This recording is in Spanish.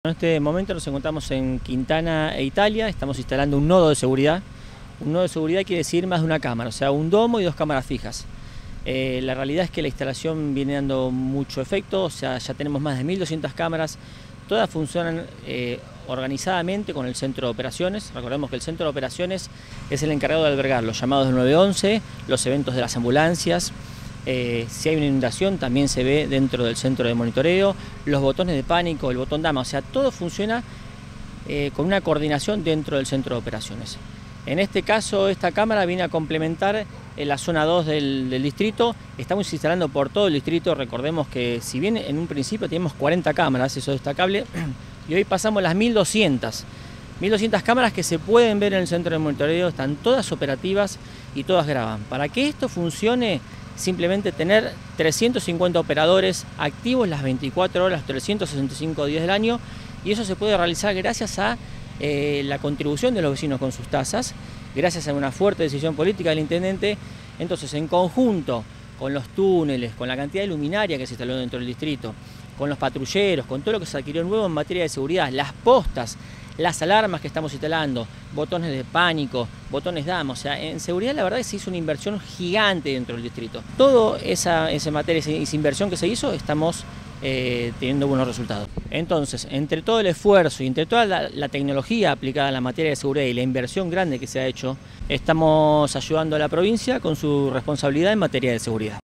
En este momento nos encontramos en Quintana e Italia, estamos instalando un nodo de seguridad. Un nodo de seguridad quiere decir más de una cámara, o sea, un domo y dos cámaras fijas. La realidad es que la instalación viene dando mucho efecto, o sea, ya tenemos más de 1200 cámaras, todas funcionan organizadamente con el centro de operaciones. Recordemos que el centro de operaciones es el encargado de albergar los llamados del 911, los eventos de las ambulancias. Si hay una inundación también se ve dentro del centro de monitoreo, los botones de pánico, el botón dama, o sea, todo funciona con una coordinación dentro del centro de operaciones. En este caso, esta cámara viene a complementar la zona 2 del distrito. Estamos instalando por todo el distrito. Recordemos que si bien en un principio teníamos 40 cámaras, eso es destacable, y hoy pasamos las 1200 cámaras que se pueden ver en el centro de monitoreo, están todas operativas y todas graban. Para que esto funcione, simplemente tener 350 operadores activos las 24 horas, 365 días del año, y eso se puede realizar gracias a la contribución de los vecinos con sus tasas, gracias a una fuerte decisión política del intendente. Entonces, en conjunto con los túneles, con la cantidad de luminaria que se instaló dentro del distrito, con los patrulleros, con todo lo que se adquirió nuevo en materia de seguridad, las postas, las alarmas que estamos instalando, botones de pánico, botones dama, o sea, en seguridad la verdad es que se hizo una inversión gigante dentro del distrito. Toda esa materia, esa inversión que se hizo, estamos teniendo buenos resultados. Entonces, entre todo el esfuerzo y entre toda la tecnología aplicada a la materia de seguridad y la inversión grande que se ha hecho, estamos ayudando a la provincia con su responsabilidad en materia de seguridad.